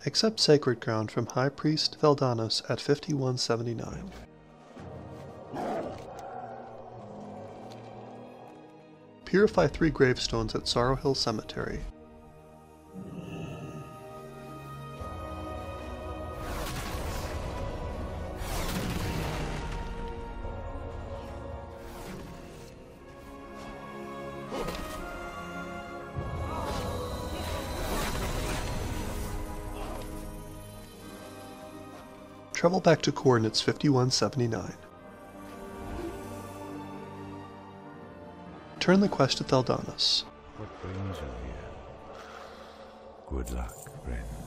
Accept Sacred Ground from High Priest Theldanos at 5179. Purify 3 gravestones at Sorrow Hill Cemetery. Travel back to coordinates 5179. Turn the quest to Theldanos. What brings you here? Good luck, friend.